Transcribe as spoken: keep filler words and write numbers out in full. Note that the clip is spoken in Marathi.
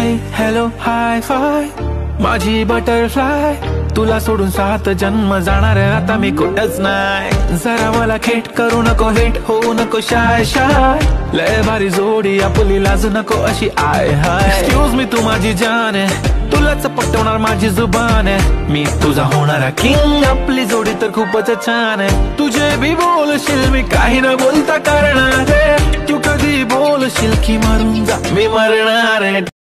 हाय हॅलो हाय फाय माझी बटरफ्लाय, तुला सोडून सात जन्म जाणार आता मी कुठंच नाही। जरा मला खेट करू नको, हेट होऊ नको शाय शाय, लय भारी जोडी आपली लाजू नको अशी आय हाय। एक्सक्यूज मी तू माझी जान आहे, तुलाच पटवणार माझी जुबान आहे, मी तुझा होणारा किंग, आपली जोडी तर खूपच छान आहे। तुझे भी बोलशील मी काही न बोलता करणार आहे, तू कधी बोलशील की मरून जा मी मरणार आहे।